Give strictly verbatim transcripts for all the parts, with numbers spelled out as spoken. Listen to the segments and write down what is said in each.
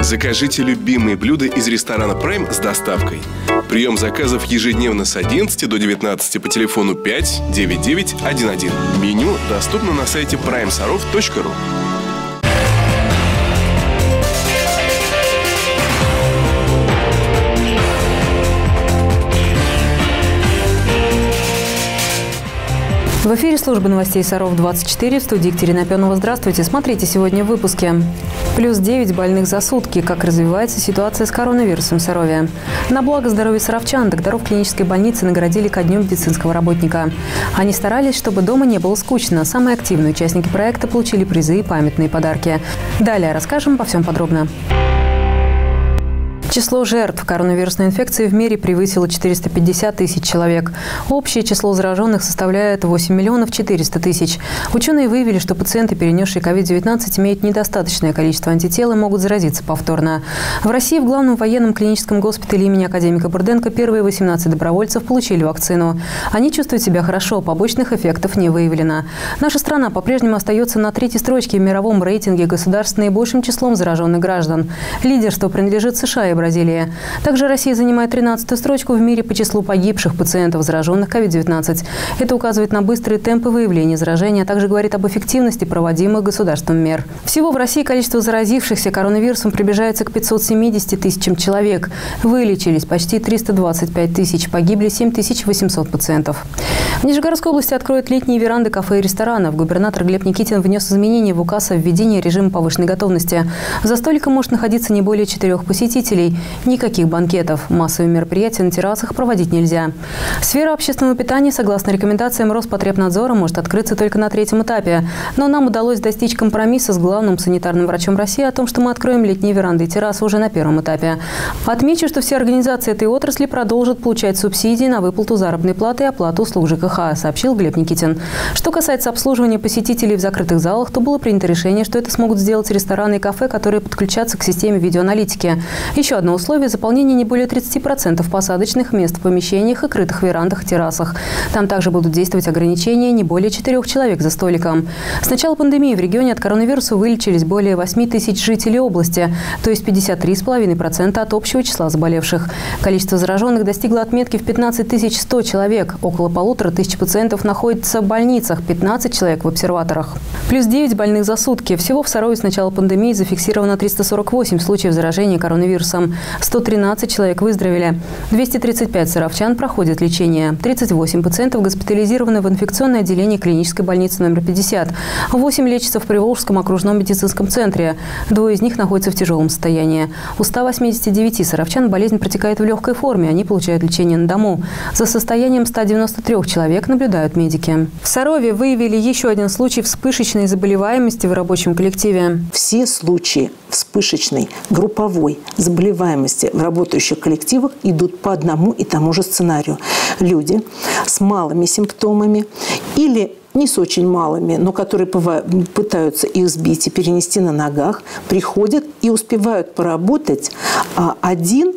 Закажите любимые блюда из ресторана Prime с доставкой. Прием заказов ежедневно с одиннадцати до девятнадцати по телефону пять девять девять один один. Меню доступно на сайте прайм саров точка ру. В эфире службы новостей Саров двадцать четыре, в студии Екатерина Пенова. Здравствуйте. Смотрите сегодня в выпуске. Плюс девять больных за сутки. Как развивается ситуация с коронавирусом в Сарове. На благо здоровья саровчан докторов клинической больницы наградили ко дню медицинского работника. Они старались, чтобы дома не было скучно. Самые активные участники проекта получили призы и памятные подарки. Далее расскажем обо всем подробно. Число жертв коронавирусной инфекции в мире превысило четыреста пятьдесят тысяч человек. Общее число зараженных составляет восемь миллионов четыреста тысяч. Ученые выявили, что пациенты, перенесшие ковид девятнадцать, имеют недостаточное количество антител и могут заразиться повторно. В России в главном военном клиническом госпитале имени академика Бурденко первые восемнадцать добровольцев получили вакцину. Они чувствуют себя хорошо, побочных эффектов не выявлено. Наша страна по-прежнему остается на третьей строчке в мировом рейтинге государств с наибольшим числом зараженных граждан. Лидерство принадлежит США и Бразилии. Также Россия занимает тринадцатую строчку в мире по числу погибших пациентов, зараженных ковид девятнадцать. Это указывает на быстрые темпы выявления заражения, а также говорит об эффективности проводимых государством мер. Всего в России количество заразившихся коронавирусом приближается к пятьсот семидесяти тысячам человек. Вылечились почти триста двадцать пять тысяч, погибли семь тысяч восемьсот пациентов. В Нижегородской области откроют летние веранды кафе и ресторанов. Губернатор Глеб Никитин внес изменения в указ о введении режима повышенной готовности. За столиком может находиться не более четырех посетителей. Никаких банкетов. Массовые мероприятия на террасах проводить нельзя. Сфера общественного питания, согласно рекомендациям Роспотребнадзора, может открыться только на третьем этапе. Но нам удалось достичь компромисса с главным санитарным врачом России о том, что мы откроем летние веранды и террасы уже на первом этапе. Отмечу, что все организации этой отрасли продолжат получать субсидии на выплату заработной платы и оплату услуг ЖКХ, сообщил Глеб Никитин. Что касается обслуживания посетителей в закрытых залах, то было принято решение, что это смогут сделать рестораны и кафе, которые подключатся к системе видеоаналитики. Еще одно условие – заполнение не более тридцати процентов посадочных мест в помещениях и крытых верандах и террасах. Там также будут действовать ограничения не более четырех человек за столиком. С начала пандемии в регионе от коронавируса вылечились более восьми тысяч жителей области, то есть пятьдесят три и пять десятых процента от общего числа заболевших. Количество зараженных достигло отметки в пятнадцать тысяч сто человек. Около полутора тысяч пациентов находятся в больницах, пятнадцать человек в обсерваторах. Плюс девять больных за сутки. Всего в Сарове с начала пандемии зафиксировано триста сорок восемь случаев заражения коронавирусом. сто тринадцать человек выздоровели. двести тридцать пять саровчан проходят лечение. тридцать восемь пациентов госпитализированы в инфекционное отделение клинической больницы номер пятьдесят. восемь лечатся в Приволжском окружном медицинском центре. Двое из них находятся в тяжелом состоянии. У ста восьмидесяти девяти саровчан болезнь протекает в легкой форме. Они получают лечение на дому. За состоянием ста девяноста трёх человек наблюдают медики. В Сарове выявили еще один случай вспышечной заболеваемости в рабочем коллективе. Все случаи вспышечной групповой заболеваемости в работающих коллективах идут по одному и тому же сценарию. Люди с малыми симптомами или не с очень малыми, но которые пытаются их сбить и перенести на ногах, приходят и успевают поработать один,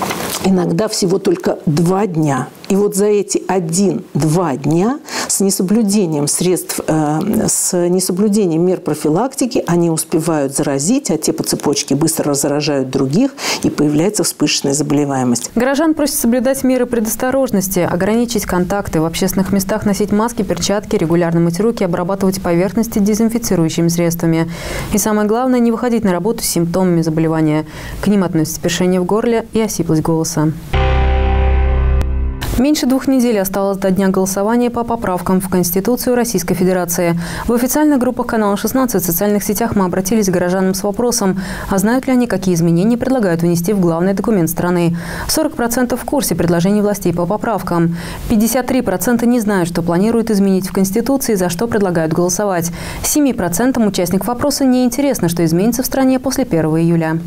иногда всего только два дня. И вот за эти один-два дня с несоблюдением средств, э, с несоблюдением мер профилактики они успевают заразить, а те по цепочке быстро заражают других, и появляется вспышечная заболеваемость. Горожан просят соблюдать меры предосторожности, ограничить контакты, в общественных местах носить маски, перчатки, регулярно мыть руки, обрабатывать поверхности дезинфицирующими средствами. И самое главное, не выходить на работу с симптомами заболевания. К ним относятся першение в горле и осиплость голоса. Меньше двух недель осталось до дня голосования по поправкам в Конституцию Российской Федерации. В официальных группах канала шестнадцать в социальных сетях мы обратились к горожанам с вопросом, а знают ли они, какие изменения предлагают внести в главный документ страны. сорок процентов в курсе предложений властей по поправкам. пятьдесят три процента не знают, что планируют изменить в Конституции, за что предлагают голосовать. семи процентам участников опроса не интересно, что изменится в стране после первого июля.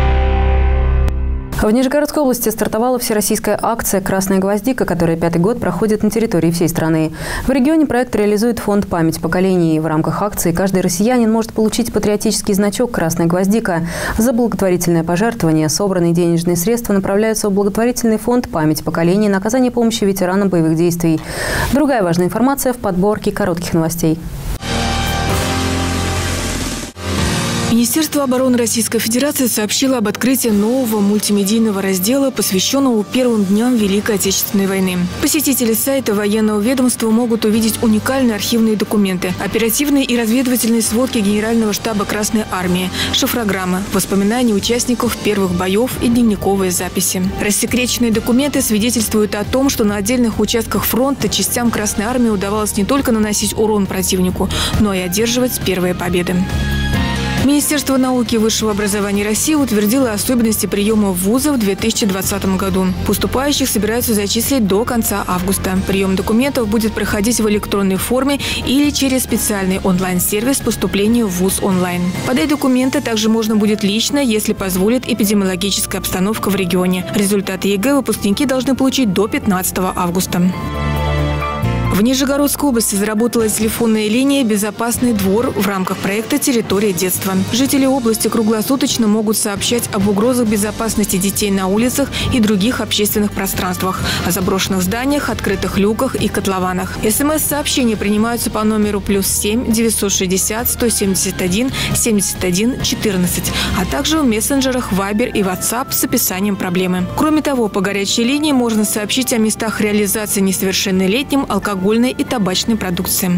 В Нижегородской области стартовала всероссийская акция «Красная гвоздика», которая пятый год проходит на территории всей страны. В регионе проект реализует фонд «Память поколений». В рамках акции каждый россиянин может получить патриотический значок «Красная гвоздика». За благотворительное пожертвование собранные денежные средства направляются в благотворительный фонд «Память поколений» на оказание помощи ветеранам боевых действий. Другая важная информация в подборке коротких новостей. Министерство обороны Российской Федерации сообщило об открытии нового мультимедийного раздела, посвященного первым дням Великой Отечественной войны. Посетители сайта военного ведомства могут увидеть уникальные архивные документы, оперативные и разведывательные сводки Генерального штаба Красной Армии, шифрограммы, воспоминания участников первых боев и дневниковые записи. Рассекреченные документы свидетельствуют о том, что на отдельных участках фронта частям Красной Армии удавалось не только наносить урон противнику, но и одерживать первые победы. Министерство науки и высшего образования России утвердило особенности приема в вузы в две тысячи двадцатом году. Поступающих собираются зачислить до конца августа. Прием документов будет проходить в электронной форме или через специальный онлайн-сервис поступления в вуз онлайн. Подать документы также можно будет лично, если позволит эпидемиологическая обстановка в регионе. Результаты ЕГЭ выпускники должны получить до пятнадцатого августа. В Нижегородской области заработала телефонная линия «Безопасный двор» в рамках проекта «Территория детства». Жители области круглосуточно могут сообщать об угрозах безопасности детей на улицах и других общественных пространствах, о заброшенных зданиях, открытых люках и котлованах. СМС-сообщения принимаются по номеру плюс семь девятьсот шестьдесят сто семьдесят один семьдесят один четырнадцать, а также в мессенджерах Viber и WhatsApp с описанием проблемы. Кроме того, по горячей линии можно сообщить о местах реализации несовершеннолетним алкогольной и табачной продукции.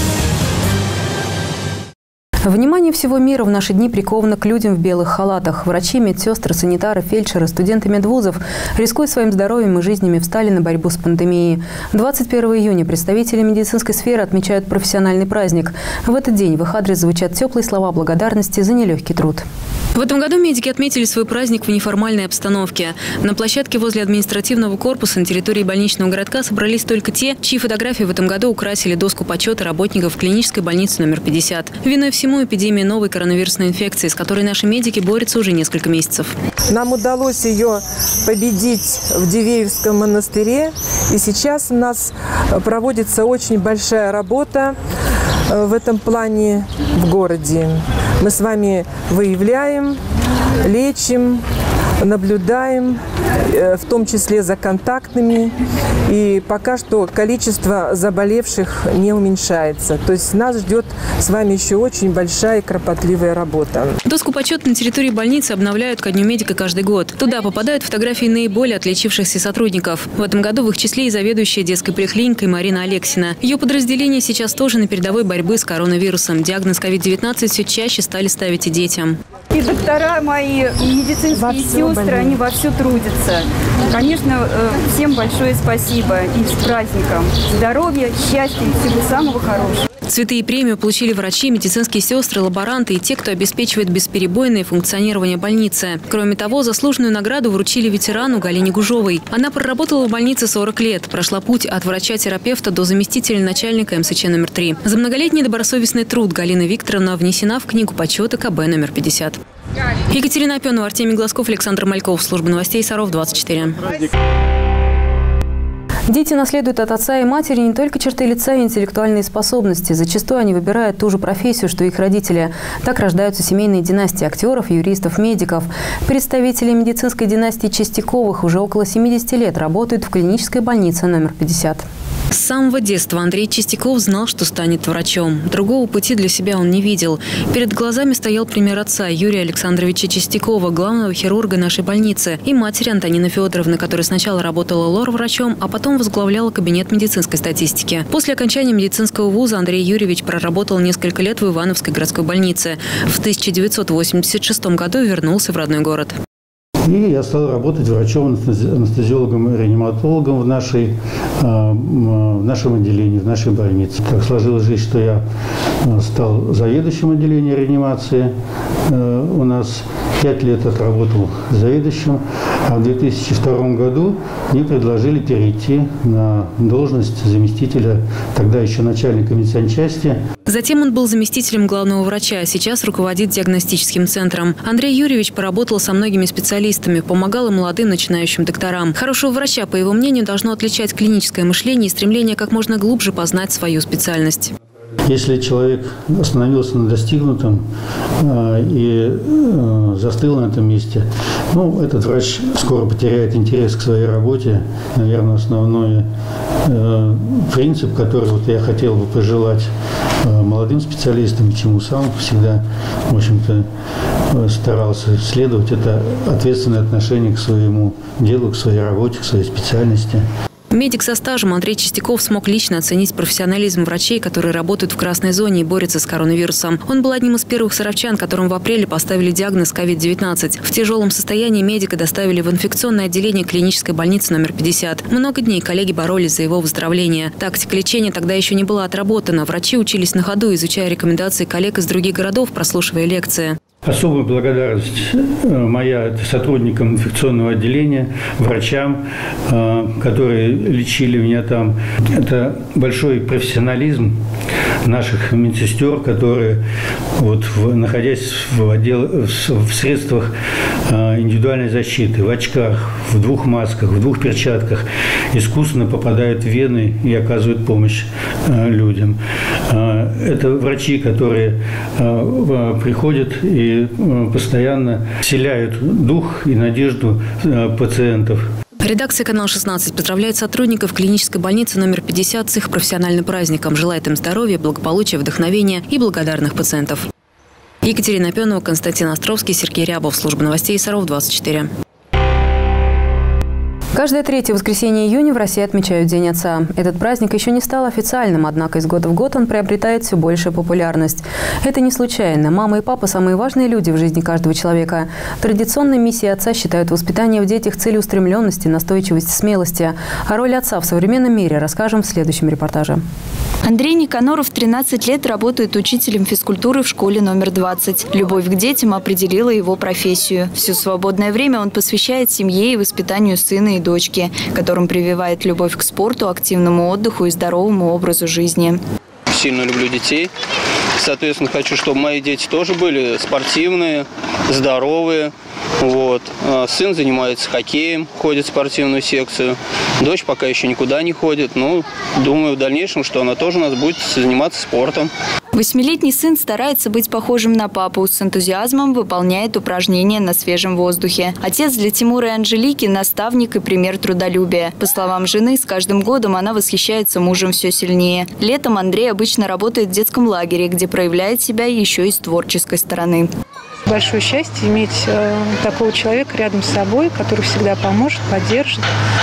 Внимание всего мира в наши дни приковано к людям в белых халатах. Врачи, медсестры, санитары, фельдшеры, студенты медвузов, рискуя своим здоровьем и жизнями, встали на борьбу с пандемией. двадцать первого июня представители медицинской сферы отмечают профессиональный праздник. В этот день в их адрес звучат теплые слова благодарности за нелегкий труд. В этом году медики отметили свой праздник в неформальной обстановке. На площадке возле административного корпуса на территории больничного городка собрались только те, чьи фотографии в этом году украсили доску почета работников клинической больницы номер пятьдесят. Виной всему эпидемия новой коронавирусной инфекции, с которой наши медики борются уже несколько месяцев. Нам удалось ее победить в Дивеевском монастыре. И сейчас у нас проводится очень большая работа в этом плане в городе. Мы с вами выявляем, лечим, наблюдаем, в том числе за контактными. И пока что количество заболевших не уменьшается. То есть нас ждет с вами еще очень большая и кропотливая работа. Доску почета на территории больницы обновляют ко Дню медика каждый год. Туда попадают фотографии наиболее отличившихся сотрудников. В этом году в их числе и заведующая детской поликлиникой Марина Алексина. Ее подразделение сейчас тоже на передовой борьбы с коронавирусом. Диагноз ковид девятнадцать все чаще стали ставить и детям. И доктора мои, и медицинские сестры, они вовсю трудятся. Конечно, всем большое спасибо и с праздником. Здоровья, счастья и всего самого хорошего. Цветы и премию получили врачи, медицинские сестры, лаборанты и те, кто обеспечивает бесперебойное функционирование больницы. Кроме того, заслуженную награду вручили ветерану Галине Гужовой. Она проработала в больнице сорок лет, прошла путь от врача-терапевта до заместителя начальника эм эс че номер три. За многолетний добросовестный труд Галина Викторовна внесена в книгу почета ка бэ номер пятьдесят. Екатерина Опенова, Артемий Глазков, Александр Мальков. Служба новостей Саров, двадцать четыре. Дети наследуют от отца и матери не только черты лица и интеллектуальные способности. Зачастую они выбирают ту же профессию, что и их родители. Так рождаются семейные династии актеров, юристов, медиков. Представители медицинской династии Чистяковых уже около семидесяти лет работают в клинической больнице номер пятьдесят. С самого детства Андрей Чистяков знал, что станет врачом. Другого пути для себя он не видел. Перед глазами стоял пример отца Юрия Александровича Чистякова, главного хирурга нашей больницы, и матери Антонины Федоровны, которая сначала работала лор-врачом, а потом возглавляла кабинет медицинской статистики. После окончания медицинского вуза Андрей Юрьевич проработал несколько лет в Ивановской городской больнице. В тысяча девятьсот восемьдесят шестом году вернулся в родной город. И я стал работать врачом-анестезиологом и реаниматологом в, нашей, в нашем отделении, в нашей больнице. Так сложилась жизнь, что я стал заведующим отделения реанимации. У нас пять лет отработал заведующим, а в две тысячи втором году мне предложили перейти на должность заместителя, тогда еще начальника медсанчасти. Затем он был заместителем главного врача, а сейчас руководит диагностическим центром. Андрей Юрьевич поработал со многими специалистами, помогал и молодым начинающим докторам. Хорошего врача, по его мнению, должно отличать клиническое мышление и стремление как можно глубже познать свою специальность. Если человек остановился на достигнутом и застыл на этом месте, ну, этот врач скоро потеряет интерес к своей работе. Наверное, основной принцип, который вот я хотел бы пожелать молодым специалистам, чему сам всегда, в общем-то, старался следовать, это ответственное отношение к своему делу, к своей работе, к своей специальности. Медик со стажем Андрей Чистяков смог лично оценить профессионализм врачей, которые работают в красной зоне и борются с коронавирусом. Он был одним из первых саровчан, которым в апреле поставили диагноз ковид девятнадцать. В тяжелом состоянии медика доставили в инфекционное отделение клинической больницы номер пятьдесят. Много дней коллеги боролись за его выздоровление. Тактика лечения тогда еще не была отработана. Врачи учились на ходу, изучая рекомендации коллег из других городов, прослушивая лекции. Особая благодарность моя сотрудникам инфекционного отделения, врачам, которые лечили меня там. Это большой профессионализм наших медсестер, которые, вот, находясь в, отдел, в средствах индивидуальной защиты, в очках, в двух масках, в двух перчатках, искусственно попадают в вены и оказывают помощь людям. Это врачи, которые приходят и постоянно вселяют дух и надежду пациентов. Редакция «Канал шестнадцать» поздравляет сотрудников клинической больницы номер пятьдесят с их профессиональным праздником. Желает им здоровья, благополучия, вдохновения и благодарных пациентов. Екатерина Пенова, Константин Островский, Сергей Рябов. Служба новостей Саров двадцать четыре. Каждое третье воскресенье июня в России отмечают День отца. Этот праздник еще не стал официальным, однако из года в год он приобретает все большую популярность. Это не случайно. Мама и папа – самые важные люди в жизни каждого человека. Традиционной миссией отца считают воспитание в детях целеустремленности, настойчивости, смелости. О роли отца в современном мире расскажем в следующем репортаже. Андрей Никаноров тринадцать лет работает учителем физкультуры в школе номер двадцать. Любовь к детям определила его профессию. Все свободное время он посвящает семье и воспитанию сына и дочки, которым прививает любовь к спорту, активному отдыху и здоровому образу жизни. Сильно люблю детей. Соответственно, хочу, чтобы мои дети тоже были спортивные, здоровые. Вот. Сын занимается хоккеем, ходит в спортивную секцию. Дочь пока еще никуда не ходит. Но думаю в дальнейшем, что она тоже у нас будет заниматься спортом. Восьмилетний сын старается быть похожим на папу. С энтузиазмом выполняет упражнения на свежем воздухе. Отец для Тимура и Анжелики – наставник и пример трудолюбия. По словам жены, с каждым годом она восхищается мужем все сильнее. Летом Андрей обычно работает в детском лагере, где проявляет себя еще и с творческой стороны. Большое счастье иметь э, такого человека рядом с собой, который всегда поможет, поддержит.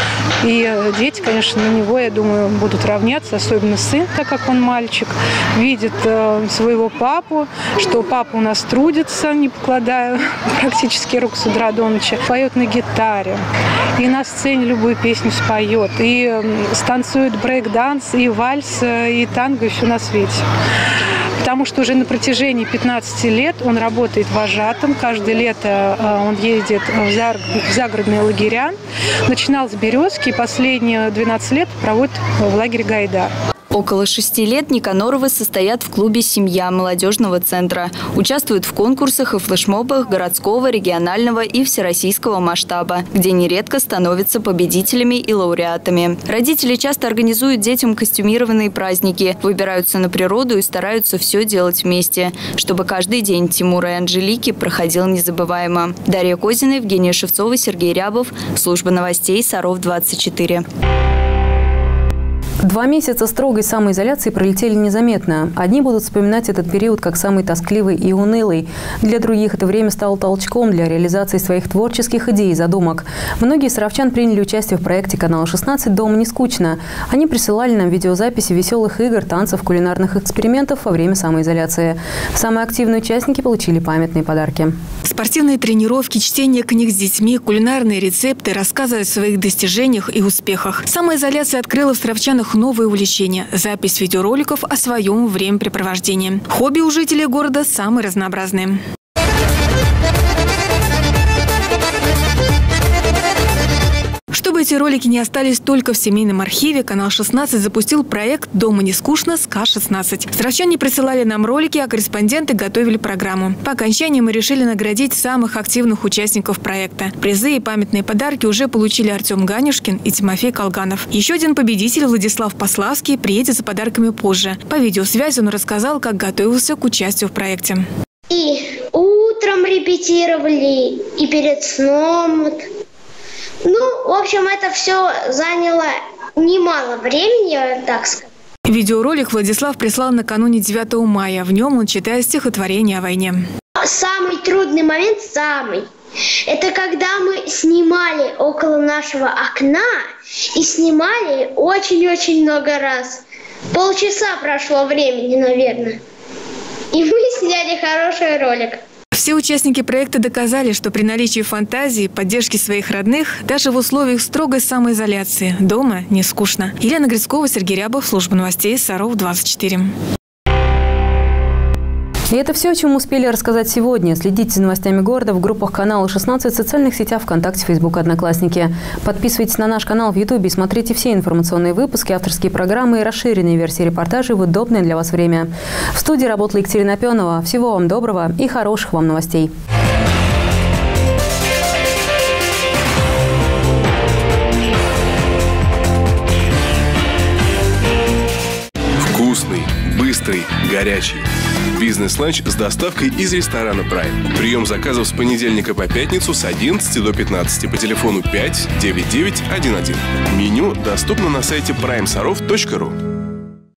И э, дети, конечно, на него, я думаю, будут равняться, особенно сын, так как он мальчик, видит э, своего папу, что папа у нас трудится, не покладая практически рук с утра до ночи, поет на гитаре, и на сцене любую песню споет, и э, станцует брейк-данс, и вальс, э, и танго, и все на свете. Потому что уже на протяжении пятнадцати лет он работает вожатым. Каждое лето он ездит в загородные лагеря. Начинал с «Березки» и последние двенадцать лет проводит в лагере «Гайдар». Около шести лет Никаноровы состоят в клубе «Семья» молодежного центра. Участвуют в конкурсах и флешмобах городского, регионального и всероссийского масштаба, где нередко становятся победителями и лауреатами. Родители часто организуют детям костюмированные праздники, выбираются на природу и стараются все делать вместе, чтобы каждый день Тимура и Анжелики проходил незабываемо. Дарья Козина, Евгения Шевцова, Сергей Рябов. Служба новостей Саров двадцать четыре. Два месяца строгой самоизоляции пролетели незаметно. Одни будут вспоминать этот период как самый тоскливый и унылый. Для других это время стало толчком для реализации своих творческих идей и задумок. Многие саровчан приняли участие в проекте «Канала шестнадцать. Дома не скучно». Они присылали нам видеозаписи веселых игр, танцев, кулинарных экспериментов во время самоизоляции. Самые активные участники получили памятные подарки. Спортивные тренировки, чтение книг с детьми, кулинарные рецепты, рассказы о своих достижениях и успехах. Самоизоляция открыла в саровчанах новое увлечение – запись видеороликов о своем времяпрепровождении. Хобби у жителей города самые разнообразные. Чтобы эти эти ролики не остались только в семейном архиве. Канал шестнадцать запустил проект «Дома не скучно» с Ка шестнадцать. Саровчане присылали нам ролики, а корреспонденты готовили программу. По окончании мы решили наградить самых активных участников проекта. Призы и памятные подарки уже получили Артем Ганюшкин и Тимофей Колганов. Еще один победитель, Владислав Пославский, приедет за подарками позже. По видеосвязи он рассказал, как готовился к участию в проекте. И утром репетировали, и перед сном. Ну, в общем, это все заняло немало времени, я так скажу. Видеоролик Владислав прислал накануне девятого мая. В нем он читает стихотворение о войне. Самый трудный момент, самый, это когда мы снимали около нашего окна и снимали очень-очень много раз. Полчаса прошло времени, наверное. И мы сняли хороший ролик. Все участники проекта доказали, что при наличии фантазии, поддержки своих родных, даже в условиях строгой самоизоляции, дома не скучно. Елена Грицкова, Сергей Рябов, служба новостей Саров двадцать четыре. И это все, о чем успели рассказать сегодня. Следите за новостями города в группах канала шестнадцать, в социальных сетях ВКонтакте, Фейсбук, Одноклассники. Подписывайтесь на наш канал в Ютубе и смотрите все информационные выпуски, авторские программы и расширенные версии репортажей в удобное для вас время. В студии работала Екатерина Пенова. Всего вам доброго и хороших вам новостей. Вкусный, быстрый, горячий. Бизнес-ланч с доставкой из ресторана Prime. Прием заказов с понедельника по пятницу с одиннадцати до пятнадцати по телефону пять девять девять один один. Меню доступно на сайте прайм саров точка ру.